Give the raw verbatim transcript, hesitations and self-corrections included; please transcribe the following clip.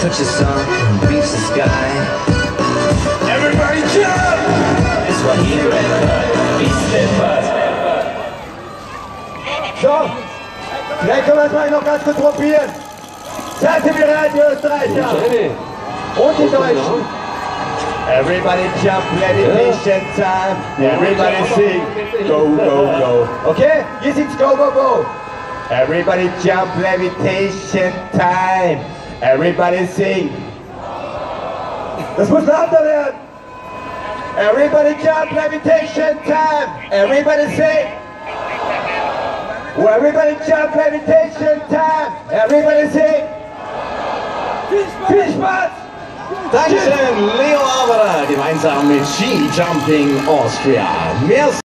touches sun, reaches the sky. Everybody jump! Es war hier Beast. So, vielleicht können wir es mal noch ganz kurz probieren. Seid ihr bereit, die Österreicher? Und die Deutschen? Everybody jump, meditation time. Everybody sing, go, go, go. Okay? Ihr singt's go, go, go. Everybody jump, levitation time. Everybody sing. Das muss lauter werden. Everybody jump, levitation time. Everybody sing. Everybody jump, levitation time. Everybody sing. Viel Spaß! Dankeschön, Leo Aberer, gemeinsam mit Ski Jumping Austria. Merci.